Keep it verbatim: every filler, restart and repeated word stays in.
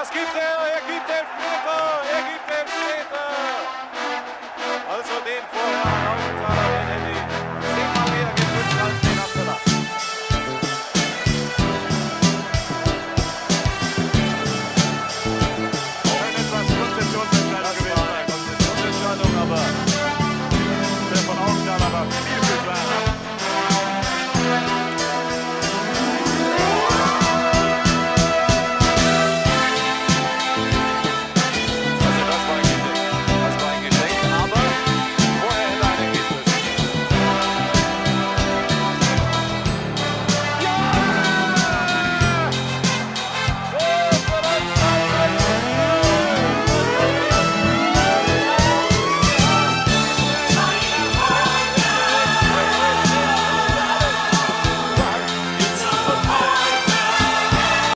Was gibt er? Er gibt Elfmeter! Er gibt Elfmeter! Also den vorher an